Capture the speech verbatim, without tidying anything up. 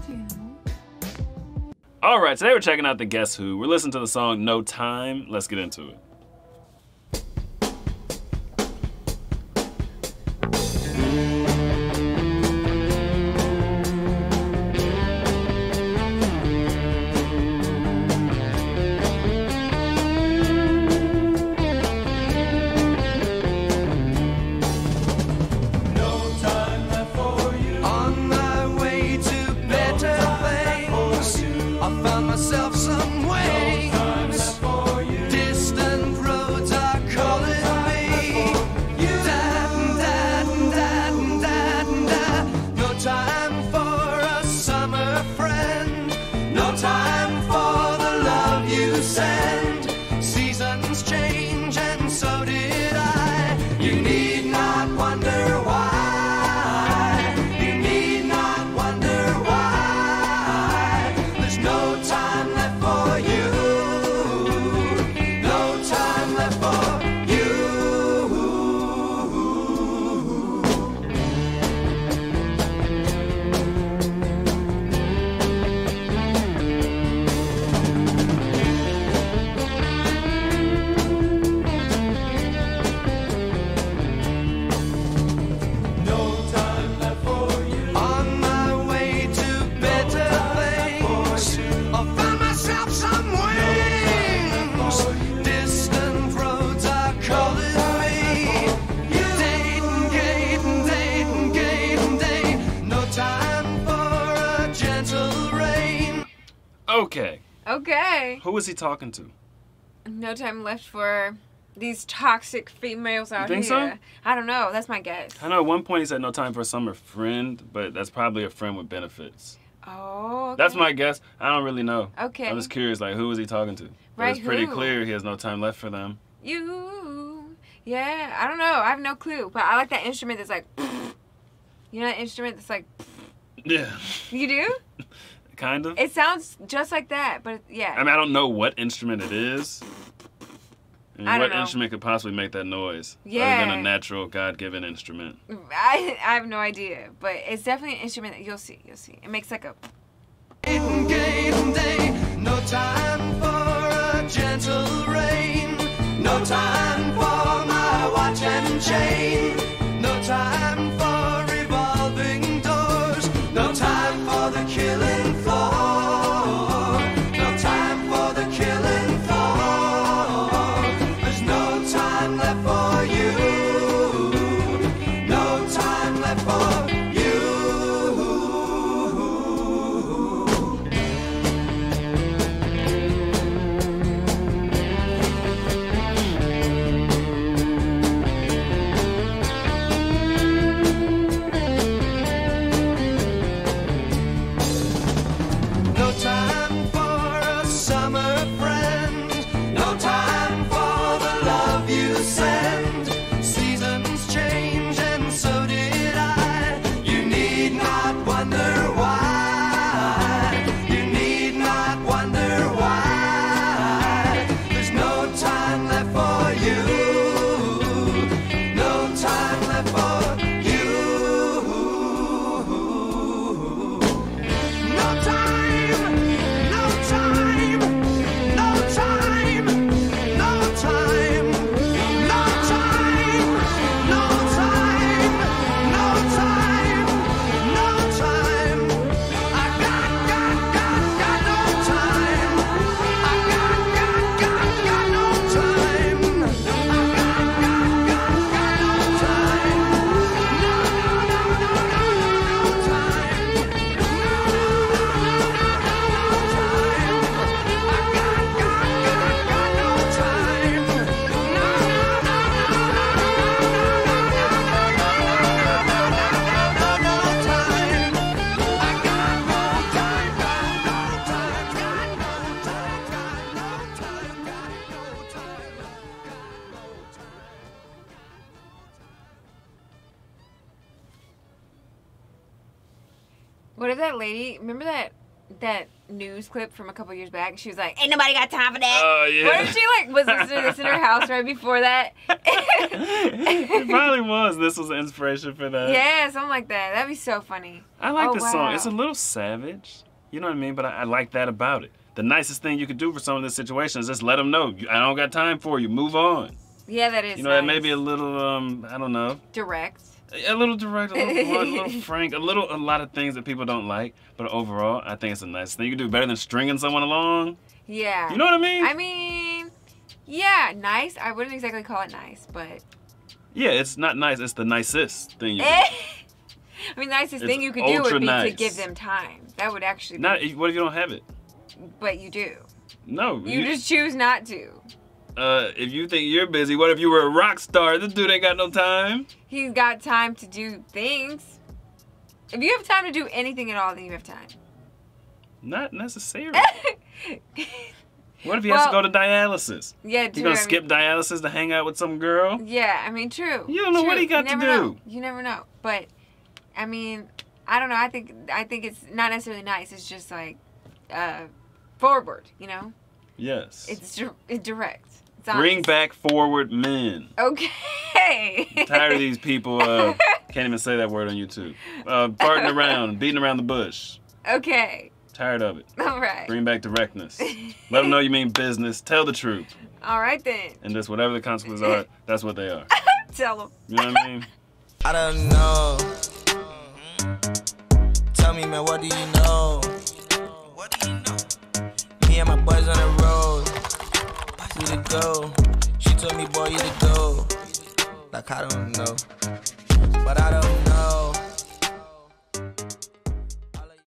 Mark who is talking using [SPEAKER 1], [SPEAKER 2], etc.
[SPEAKER 1] you.
[SPEAKER 2] All right, today we're checking out the Guess Who. We're listening to the song No Time. Let's get into it.
[SPEAKER 3] Myself some wings. Distant roads are calling me. Da, da, da, da, da. No time for a summer friend. No time for the love you send. Seasons change and so did I. You need not wonder why.
[SPEAKER 2] Okay.
[SPEAKER 1] Okay.
[SPEAKER 2] Who is he talking to?
[SPEAKER 1] No time left for these toxic females out
[SPEAKER 2] You think
[SPEAKER 1] here.
[SPEAKER 2] so?
[SPEAKER 1] I don't know. That's my guess.
[SPEAKER 2] I know at one point he said no time for a summer friend, but that's probably a friend with benefits.
[SPEAKER 1] Oh, okay.
[SPEAKER 2] That's my guess. I don't really know.
[SPEAKER 1] Okay.
[SPEAKER 2] I'm just curious, like, who is he talking to? But
[SPEAKER 1] Right,
[SPEAKER 2] it's pretty
[SPEAKER 1] who?
[SPEAKER 2] clear he has no time left for them.
[SPEAKER 1] You. Yeah, I don't know. I have no clue. But I like that instrument that's like, you know that instrument that's like,
[SPEAKER 2] Yeah.
[SPEAKER 1] you do?
[SPEAKER 2] Kind of.
[SPEAKER 1] It sounds just like that, but yeah.
[SPEAKER 2] I mean, I don't know what instrument it is. I mean,
[SPEAKER 1] I don't
[SPEAKER 2] what
[SPEAKER 1] know.
[SPEAKER 2] instrument could possibly make that noise?
[SPEAKER 1] Yeah.
[SPEAKER 2] Other than a natural, God-given instrument.
[SPEAKER 1] I, I have no idea, but it's definitely an instrument that you'll see. You'll see. It makes like a.
[SPEAKER 3] No time for a gentle rain. No time for my watch and chain. No time for revolving doors. No time for the killing floor. No time for the killing floor. There's no time left for you. No time left for you.
[SPEAKER 1] What if that lady? Remember that that news clip from a couple years back? She was like, "Ain't nobody got time for that."
[SPEAKER 2] Oh yeah.
[SPEAKER 1] What if she like was listening to this in her house right before that?
[SPEAKER 2] It probably was. This was the inspiration for that.
[SPEAKER 1] Yeah, something like that. That'd be so funny.
[SPEAKER 2] I like
[SPEAKER 1] Oh,
[SPEAKER 2] the song.
[SPEAKER 1] wow.
[SPEAKER 2] It's a little savage. You know what I mean? But I, I like that about it. The nicest thing you could do for someone in this situation is just let them know, I don't got time for you. Move on.
[SPEAKER 1] Yeah, that is.
[SPEAKER 2] You know,
[SPEAKER 1] nice.
[SPEAKER 2] that may be a little, um, I don't know.
[SPEAKER 1] direct.
[SPEAKER 2] A little direct, a little blunt, a little frank, a little, a lot of things that people don't like. But overall, I think it's a nice thing. You can do better than stringing someone along.
[SPEAKER 1] Yeah.
[SPEAKER 2] You know what I mean?
[SPEAKER 1] I mean, yeah, nice. I wouldn't exactly call it nice, but.
[SPEAKER 2] Yeah, it's not nice. It's the nicest thing you
[SPEAKER 1] I
[SPEAKER 2] can
[SPEAKER 1] mean, the nicest
[SPEAKER 2] It's
[SPEAKER 1] thing you could do
[SPEAKER 2] ultra
[SPEAKER 1] would be to
[SPEAKER 2] nice.
[SPEAKER 1] give them time. That would actually be.
[SPEAKER 2] Not, what if you don't have it?
[SPEAKER 1] But you do.
[SPEAKER 2] No.
[SPEAKER 1] You just choose not to.
[SPEAKER 2] Uh, if you think you're busy, what if you were a rock star? This dude ain't got no time.
[SPEAKER 1] He's got time to do things. If you have time to do anything at all, then you have time.
[SPEAKER 2] Not necessarily. What if he has to
[SPEAKER 1] Well,
[SPEAKER 2] go to dialysis?
[SPEAKER 1] Yeah,
[SPEAKER 2] You
[SPEAKER 1] true.
[SPEAKER 2] gonna
[SPEAKER 1] I
[SPEAKER 2] skip
[SPEAKER 1] mean,
[SPEAKER 2] dialysis to hang out with some girl?
[SPEAKER 1] yeah, I mean, true.
[SPEAKER 2] You don't know what
[SPEAKER 1] true.
[SPEAKER 2] he got
[SPEAKER 1] you
[SPEAKER 2] to
[SPEAKER 1] never
[SPEAKER 2] do.
[SPEAKER 1] Know. You never know. But, I mean, I don't know. I think I think it's not necessarily nice. It's just like uh, forward, you know?
[SPEAKER 2] Yes.
[SPEAKER 1] It's, di- it's direct. It's
[SPEAKER 2] Bring
[SPEAKER 1] honest.
[SPEAKER 2] back forward men.
[SPEAKER 1] Okay.
[SPEAKER 2] I'm tired of these people, uh, can't even say that word on YouTube. Uh, farting around, beating around the bush.
[SPEAKER 1] Okay.
[SPEAKER 2] Tired of it.
[SPEAKER 1] All right.
[SPEAKER 2] Bring back directness. Let them know you mean business. Tell the truth.
[SPEAKER 1] All right, then.
[SPEAKER 2] And just whatever the consequences are, that's what they are.
[SPEAKER 1] Tell them.
[SPEAKER 2] You know what I mean?
[SPEAKER 3] I don't know. Tell me, man, what do you know? What do you know? Me and my boys on the road. We to go. She told me, boy, you to go. Like, I don't know. But I don't know.